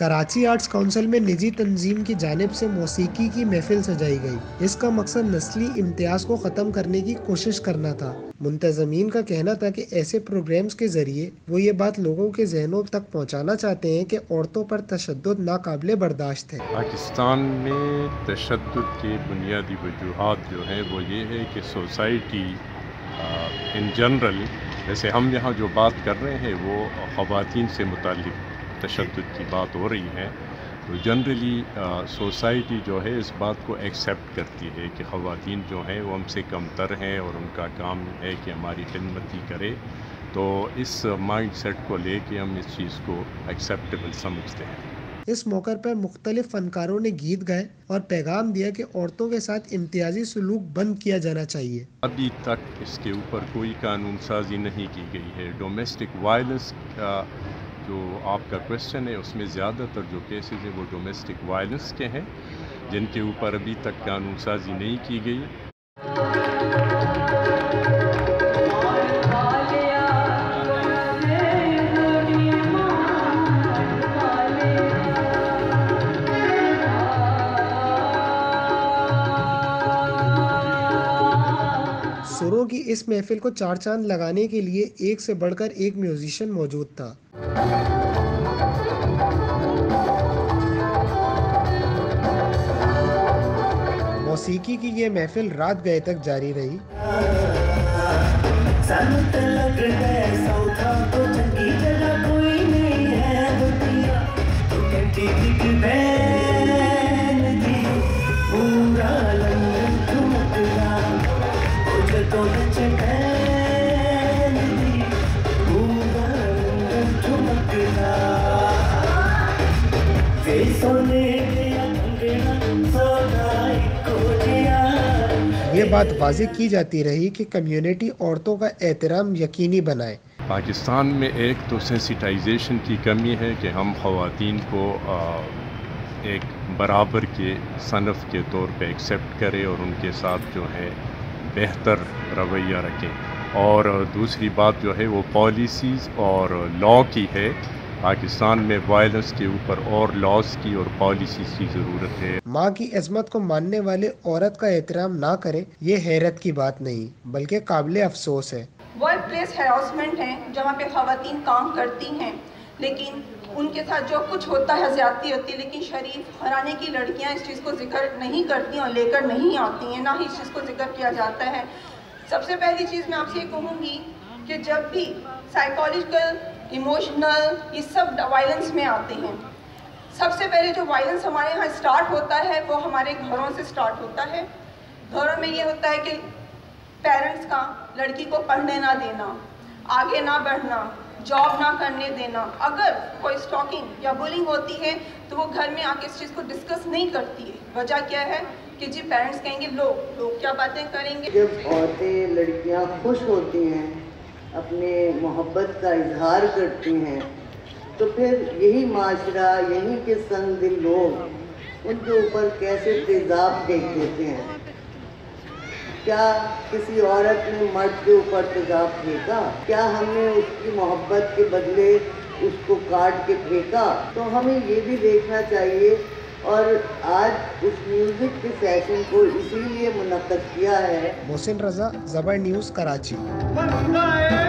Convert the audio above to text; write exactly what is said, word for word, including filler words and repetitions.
Karachi arts council में निजी तंजीम की जानिब से मौसीकी की महफिल सजाई गई। इसका मकसद नस्ली इम्तियाज को ख़त्म करने की कोशिश करना था। मुंतज़मीन का कहना था कि ऐसे प्रोग्राम्स के ज़रिए वो ये बात लोगों के जहनों तक पहुँचाना चाहते हैं कि औरतों पर तशद्दुद नाकाबिले बर्दाश्त है। पाकिस्तान में तशद्दुद के बुनियादी वजूहात जो हैं वो ये है कि सोसाइटी इन जनरल, जैसे हम यहाँ जो बात कर रहे हैं वो ख़वातीन से मुताल्लिक़ तशद्दुद की बात हो रही है, तो जनरली सोसाइटी जो है इस बात को एक्सेप्ट करती है कि ख़वातीन जो हैं वो हमसे कमतर हैं और उनका काम है कि हमारी खिदमत करे। तो इस माइंड सेट को लेके हम इस चीज़ को एक्सेप्टेबल समझते हैं। इस मौके पर मुख्तलिफ फनकारों ने गीत गाए और पैगाम दिया कि औरतों के साथ इम्तियाजी सलूक बंद किया जाना चाहिए। अभी तक इसके ऊपर कोई कानून साजी नहीं की गई है। डोमेस्टिक वायलेंस का जो आपका क्वेश्चन है उसमें ज़्यादातर जो केसेस हैं वो डोमेस्टिक वायलेंस के हैं, जिनके ऊपर अभी तक कानून साजी नहीं की गई। सुरों की इस महफिल को चार चांद लगाने के लिए एक से बढ़कर एक म्यूजिशियन मौजूद था। मौसीकी की ये महफिल रात गए तक जारी रही। ये बात वाज़ेह की जाती रही कि कम्युनिटी औरतों का एहतराम यकीनी बनाए। पाकिस्तान में एक तो सेंसिटाइजेशन की कमी है कि हम ख़वातीन को एक बराबर के सनफ़ के तौर पे एक्सेप्ट करें और उनके साथ जो है बेहतर रवैया रखें। और दूसरी बात जो है वो पॉलिसीज़ और लॉ की है। पाकिस्तान में वायलेंस के ऊपर और लॉज की और पॉलिसीज़ की ज़रूरत है। माँ की इज़्ज़त को मानने वाले औरत का एहतराम ना करे, ये हैरत की बात नहीं बल्कि काबिले अफसोस है। वर्क प्लेस हैरासमेंट है जहाँ पे ख़वातीन काम करती हैं, लेकिन उनके साथ जो कुछ होता है ज़्यादती होती है, लेकिन शरीफ घराने की लड़कियाँ इस चीज़ को जिक्र नहीं करती और लेकर नहीं आती हैं, ना ही इस चीज़ को जिक्र किया जाता है। सबसे पहली चीज़ मैं आपसे ये कहूँगी कि जब भी साइकोलॉजिकल, इमोशनल, ये सब वायलेंस में आते हैं, सबसे पहले जो वायलेंस हमारे यहाँ स्टार्ट होता है वो हमारे घरों से स्टार्ट होता है। घरों में ये होता है कि पेरेंट्स का लड़की को पढ़ने ना देना, आगे ना बढ़ना, जॉब ना करने देना। अगर कोई स्टॉकिंग या बुलिंग होती है तो वो घर में आके इस चीज़ को डिस्कस नहीं करती है। वजह क्या है कि जी पेरेंट्स कहेंगे लोग लोग क्या बातें करेंगे। जब औरतें लड़कियां खुश होती हैं, अपने मोहब्बत का इजहार करती हैं, तो फिर यही माशरा, यही के संग दिल लोग उनके ऊपर कैसे तेज़ाब फेंक देते हैं। क्या किसी औरत ने मर्द के ऊपर तेज़ाब फेंका? क्या हमने उसकी मोहब्बत के बदले उसको काट के फेंका? तो हमें ये भी देखना चाहिए। और आज उस म्यूजिक के सेशन को इसीलिए मुनक्कद किया है। मोहसिन रज़ा, ज़बर न्यूज़, कराची।